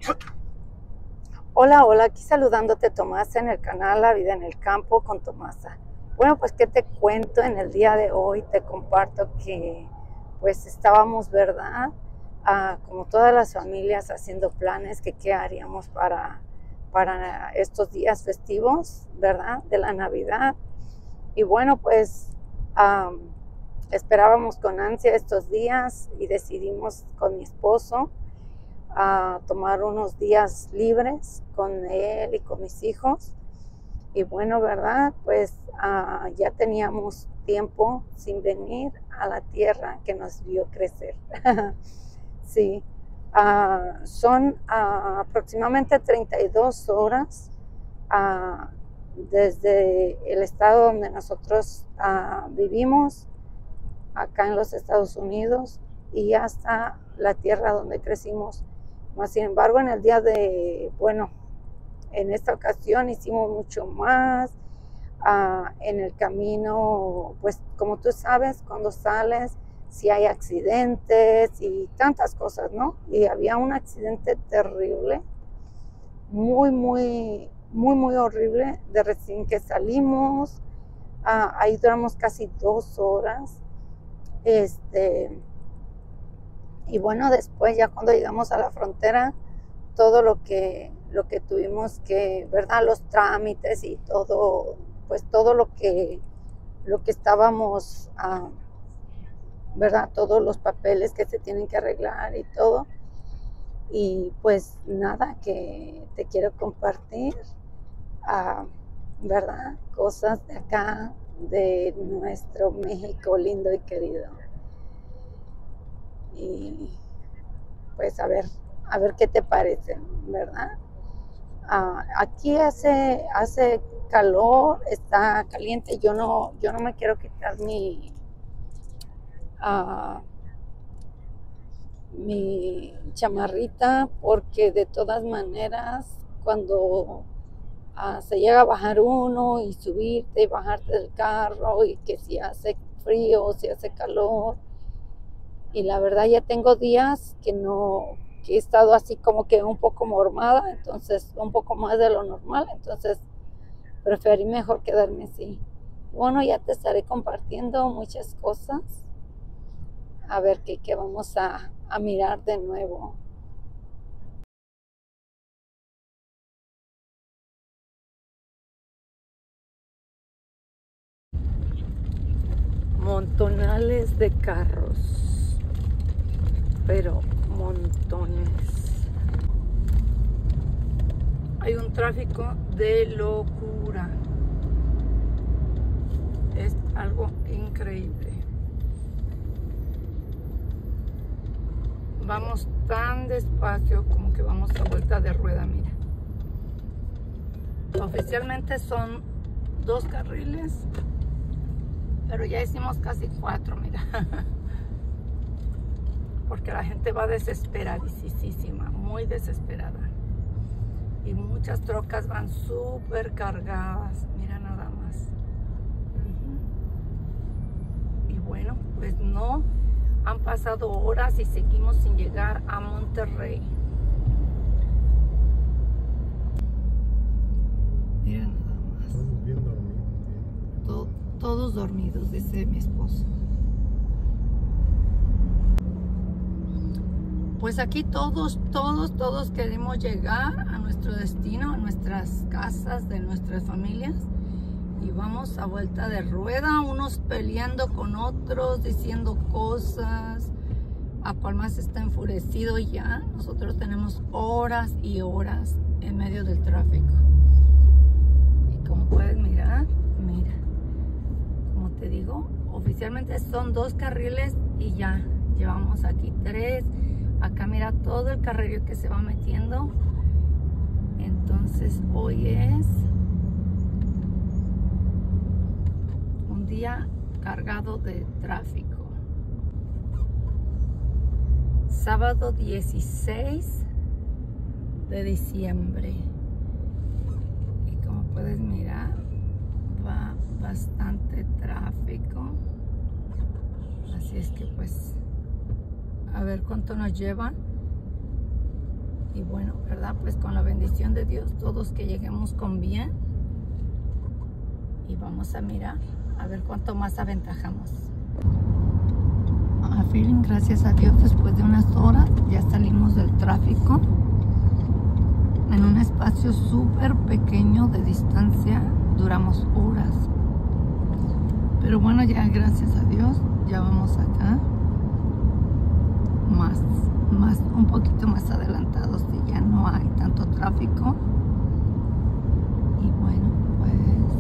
Hola, hola, aquí saludándote Tomasa en el canal La Vida en el Campo con Tomasa. Bueno, pues qué te cuento en el día de hoy, te comparto que pues estábamos, ¿verdad? Como todas las familias haciendo planes que qué haríamos para estos días festivos, ¿verdad? De la Navidad. Y bueno, pues esperábamos con ansia estos días y decidimos con mi esposo a tomar unos días libres con él y con mis hijos. Y bueno, ¿verdad? Pues ya teníamos tiempo sin venir a la tierra que nos vio crecer. Sí, son aproximadamente 32 horas desde el estado donde nosotros vivimos, acá en los Estados Unidos, y hasta la tierra donde crecimos. Sin embargo, en el día en esta ocasión hicimos mucho más. En el camino, pues como tú sabes, cuando sales, si hay accidentes y tantas cosas, ¿no? Y había un accidente terrible, muy horrible, de recién que salimos. Ahí duramos casi 2 horas. Y bueno, después ya cuando llegamos a la frontera, todo lo que tuvimos que, ¿verdad? Los trámites y todo, pues todo lo que estábamos, ¿verdad? Todos los papeles que se tienen que arreglar y todo. Y pues nada, que te quiero compartir, ¿verdad? Cosas de acá, de nuestro México lindo y querido. Y pues a ver qué te parece, ¿verdad? Aquí hace calor, está caliente. Yo no me quiero quitar mi chamarrita, porque de todas maneras, cuando se llega a bajar uno y subirte y bajarte del carro, y que si hace frío, si hace calor, y la verdad ya tengo días que he estado así como que un poco mormada, entonces un poco más de lo normal, entonces preferí mejor quedarme así. Bueno, ya te estaré compartiendo muchas cosas, a ver qué vamos a mirar de nuevo. Montonales de carros, pero montones. Hay un tráfico de locura. Es algo increíble. Vamos tan despacio como que vamos a vuelta de rueda, mira. Oficialmente son 2 carriles, pero ya hicimos casi 4, mira. Porque la gente va desesperadísima, muy desesperada. Y muchas trocas van súper cargadas, mira nada más. Y bueno, pues no, han pasado horas y seguimos sin llegar a Monterrey. Mira nada más. Estamos bien dormidos. Todos dormidos, dice mi esposo. Pues aquí todos queremos llegar a nuestro destino, a nuestras casas, de nuestras familias. Y vamos a vuelta de rueda, unos peleando con otros, diciendo cosas. A cual más está enfurecido ya. Nosotros tenemos horas y horas en medio del tráfico. Y como puedes mirar, mira, como te digo, oficialmente son 2 carriles y ya llevamos aquí 3. Acá mira todo el carril que se va metiendo. Entonces hoy es un día cargado de tráfico. Sábado 16 de diciembre. Y como puedes mirar, va bastante tráfico. Así es que pues a ver cuánto nos lleva Y bueno, ¿verdad? Pues con la bendición de Dios, todos que lleguemos con bien. Y vamos a mirar, a ver cuánto más aventajamos. A fin, gracias a Dios, después de unas horas ya salimos del tráfico. En un espacio súper pequeño de distancia duramos horas. Pero bueno, ya gracias a Dios, ya vamos acá. Un poquito más adelantados y ya no hay tanto tráfico. Y bueno, pues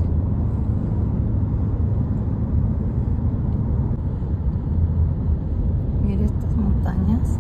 mire estas montañas.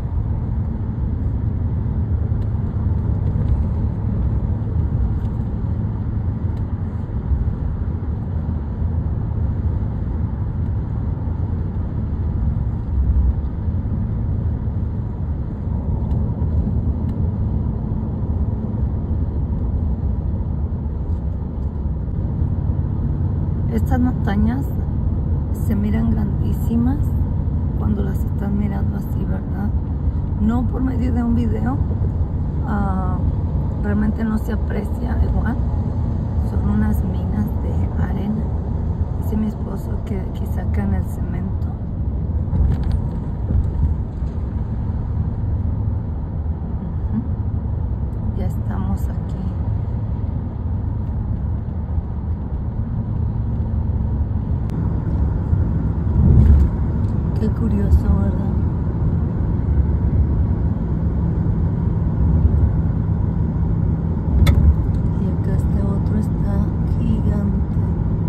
Estas montañas se miran grandísimas cuando las estás mirando así, ¿verdad? No por medio de un video, realmente no se aprecia igual. Son unas minas de arena. Dice mi esposo que aquí sacan el cemento. Ya estamos aquí. Qué curioso, ¿verdad? Y acá este otro está gigante.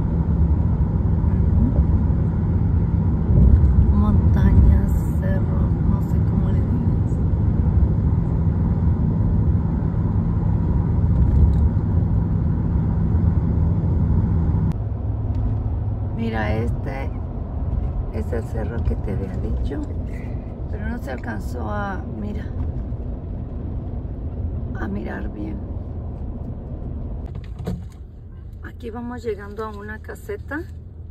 Montañas, cerros, no sé cómo le digas. Mira, este es el cerro que te había dicho, pero no se alcanzó a mirar bien. Aquí vamos llegando a una caseta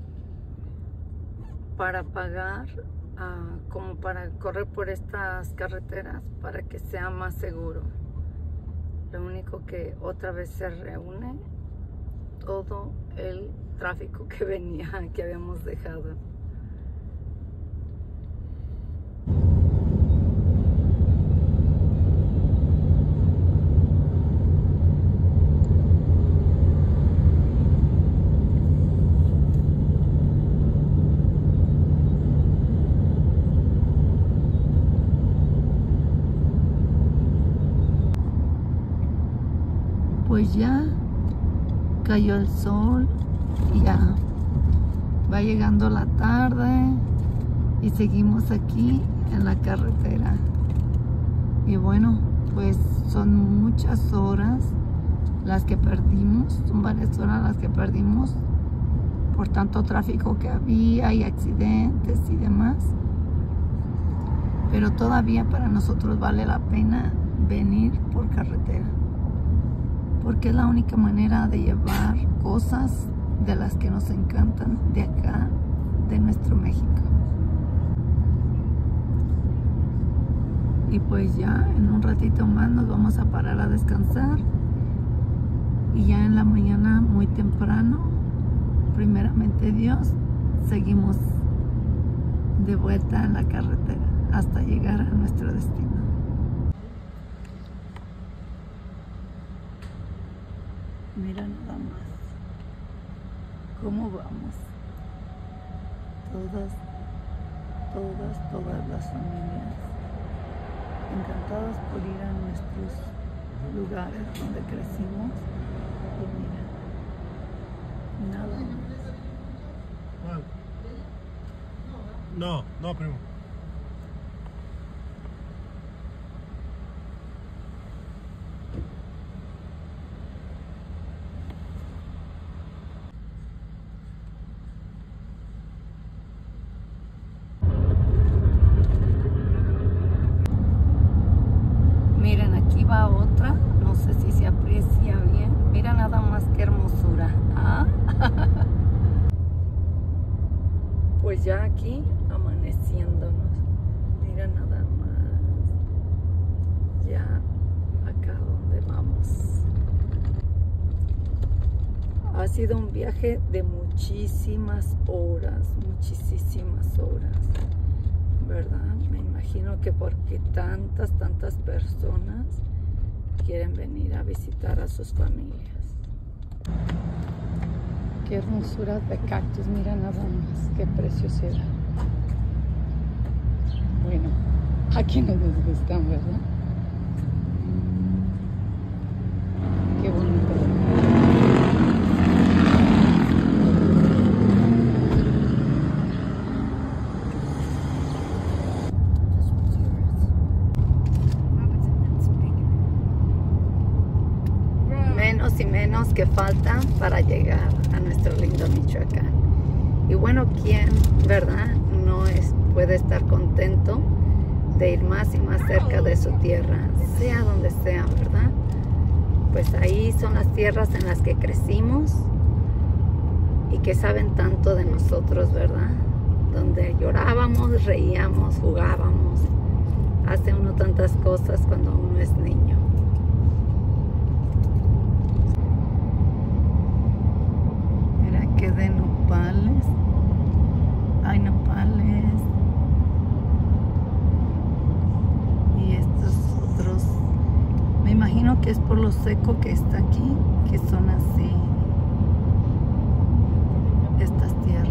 para pagar, como para correr por estas carreteras para que sea más seguro. Lo único que otra vez se reúne todo el tráfico que venía, que habíamos dejado. Pues ya cayó el sol y ya va llegando la tarde y seguimos aquí en la carretera. Y bueno, pues son muchas horas las que perdimos, son varias horas las que perdimos por tanto tráfico que había y accidentes y demás. Pero todavía para nosotros vale la pena venir por carretera, porque es la única manera de llevar cosas de las que nos encantan de acá, de nuestro México. Y pues ya en un ratito más nos vamos a parar a descansar, y ya en la mañana muy temprano, primeramente Dios, seguimos de vuelta en la carretera hasta llegar a nuestro destino. Mira nada más cómo vamos. Todas las familias encantadas por ir a nuestros lugares donde crecimos. Y mira, nada más. No, primo. Miren, aquí va otra, no sé si se aprecia bien. Mira nada más qué hermosura. ¿Ah? Pues ya aquí amaneciéndonos. Mira nada más. Ya sido un viaje de muchísimas horas, ¿verdad? Me imagino que porque tantas personas quieren venir a visitar a sus familias. Qué hermosura de cactus, mira nada más, qué preciosidad. Bueno, aquí no nos gustan, ¿verdad? Qué bonito. Menos y menos que falta para llegar a nuestro lindo Michoacán. Y bueno, ¿quién, verdad, puede estar contento de ir más y más cerca de su tierra, sea donde sea, verdad? Pues ahí son las tierras en las que crecimos y que saben tanto de nosotros, ¿verdad? Donde llorábamos, reíamos, jugábamos, hace uno tantas cosas cuando uno es niño. Mira que de nopales, hay nopales. Y estos otros, me imagino que es por lo seco que está aquí, que son así, estas tierras.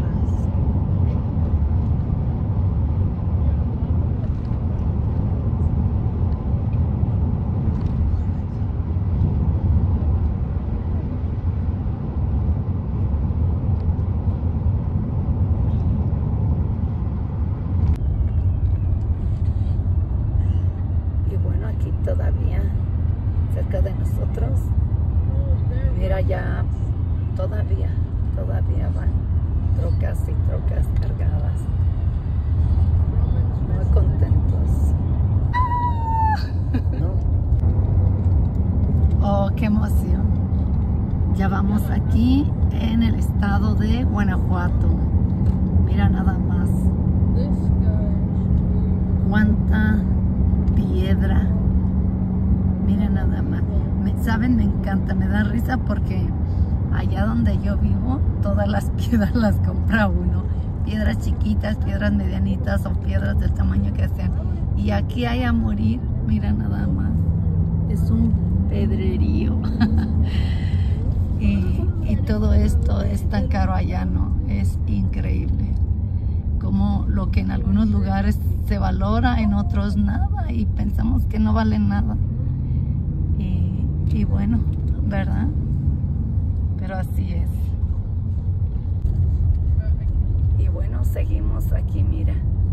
Todavía cerca de nosotros, mira, ya todavía van trocas y trocas cargadas, muy contentos. Oh, qué emoción. Ya vamos aquí en el estado de Guanajuato. Mira nada más cuánta piedra. Mira nada más. ¿Saben? Me encanta, me da risa porque allá donde yo vivo, todas las piedras las compra uno. Piedras chiquitas, piedras medianitas o piedras del tamaño que sean. Y aquí hay a morir, mira nada más. Es un pedrerío. y todo esto es tan caro allá, ¿no? Es increíble. Como lo que en algunos lugares se valora, en otros nada. Y pensamos que no vale nada. Y bueno, ¿verdad? Pero así es. Y bueno, seguimos aquí, mira.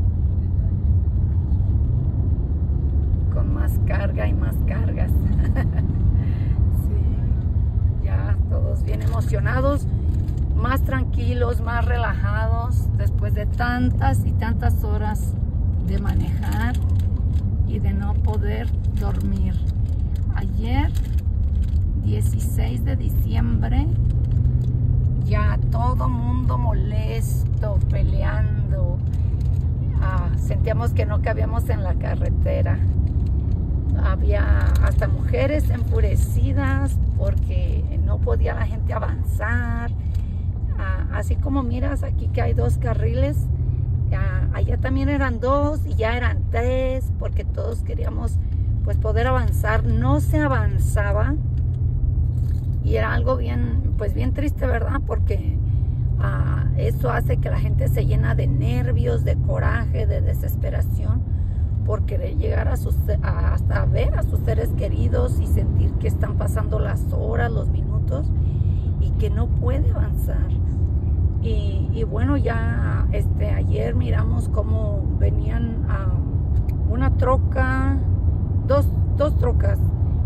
Con más carga y más cargas. Sí, ya todos bien emocionados, más tranquilos, más relajados, después de tantas y tantas horas de manejar y de no poder dormir. Ayer, 16 de diciembre, ya todo mundo molesto, peleando. Sentíamos que no cabíamos en la carretera. Había hasta mujeres enfurecidas porque no podía la gente avanzar. Así como miras aquí que hay 2 carriles, allá también eran 2 y ya eran 3 porque todos queríamos pues poder avanzar. No se avanzaba y era algo bien, pues bien triste, ¿verdad? Porque eso hace que la gente se llena de nervios, de coraje, de desesperación por querer llegar hasta ver a sus seres queridos y sentir que están pasando las horas, los minutos y que no puede avanzar. Y bueno, ya ayer miramos cómo venían una troca, dos trocas,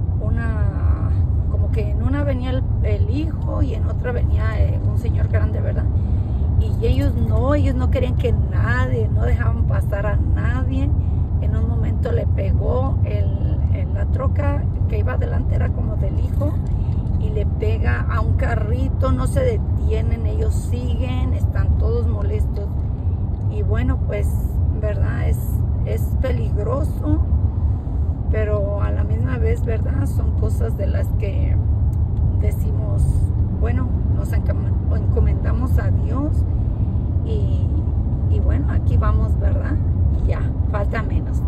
como que en una venía el hijo y en otra venía un señor grande, ¿verdad? Y ellos no querían que nadie, no dejaban pasar a nadie. En un momento le pegó la troca que iba adelante, era como del hijo, y le pega a un carrito, no se detienen, ellos siguen, están todos molestos. Y bueno, pues, ¿verdad? Es peligroso, pero a la misma vez, ¿verdad? Son cosas de las que decimos, bueno, nos encomendamos a Dios y bueno, aquí vamos, ¿verdad? Y ya, falta menos.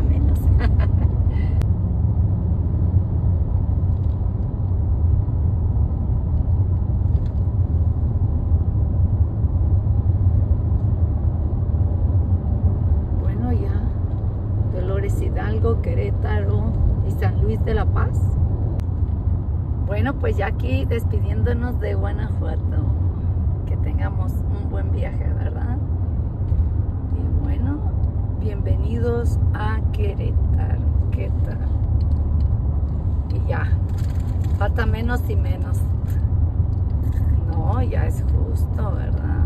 Bueno, ya, Dolores Hidalgo, Querétaro y San Luis de la Paz. Bueno, pues ya aquí despidiéndonos de Guanajuato. Que tengamos un buen viaje, ¿verdad? Y bueno, bienvenidos a Querétaro. ¿Qué tal? Y ya, falta menos y menos. No, ya es justo, ¿verdad?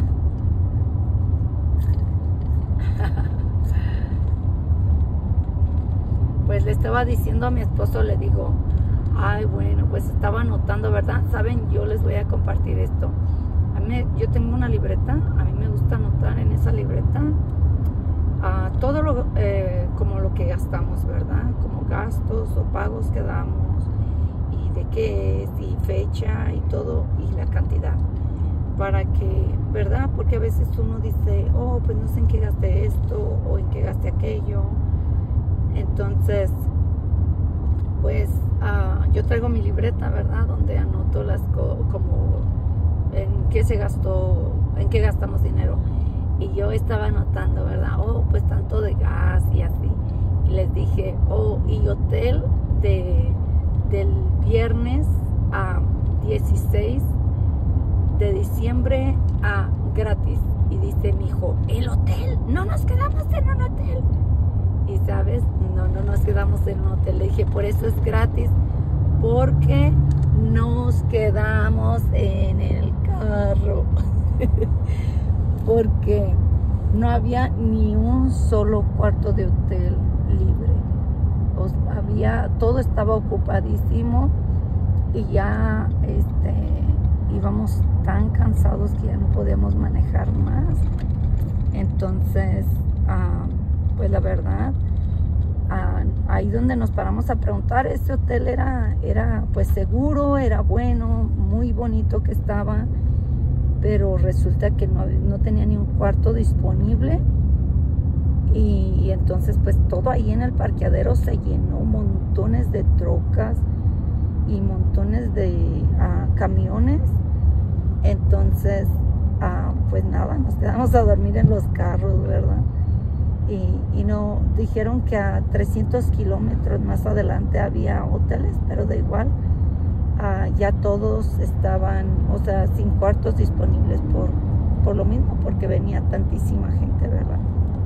Pues le estaba diciendo a mi esposo, le digo, ay, bueno, pues estaba anotando, ¿verdad? Saben, yo les voy a compartir esto. Yo tengo una libreta, a mí me gusta anotar en esa libreta todo lo, como lo que gastamos, ¿verdad? Como gastos o pagos que damos y de qué es y fecha y todo y la cantidad. Para que, ¿verdad? Porque a veces uno dice, oh, pues no sé en qué gasté esto o en qué gasté aquello. Entonces, pues yo traigo mi libreta, ¿verdad? Donde anoto las como en qué se gastó, en qué gastamos dinero. Y yo estaba anotando, ¿verdad? Oh, pues tanto de gas y así. Y les dije, oh, y hotel del viernes a 16 de diciembre a gratis. Y dice mi hijo, ¿el hotel? No nos quedamos en un hotel. Y sabes, no nos quedamos en un hotel. Le dije, por eso es gratis, porque nos quedamos en el carro. Porque no había ni un solo cuarto de hotel libre. Todo estaba ocupadísimo y ya íbamos tan cansados que ya no podíamos manejar más. Entonces, pues la verdad, ahí donde nos paramos a preguntar, ese hotel era pues seguro, era bueno, muy bonito que estaba, pero resulta que no tenía ni un cuarto disponible. Y entonces pues todo ahí en el parqueadero se llenó, montones de trocas y montones de camiones. Entonces pues nada, nos quedamos a dormir en los carros, ¿verdad? Y no, dijeron que a 300 kilómetros más adelante había hoteles, pero da igual, ya todos estaban, o sea, sin cuartos disponibles por lo mismo, porque venía tantísima gente, ¿verdad?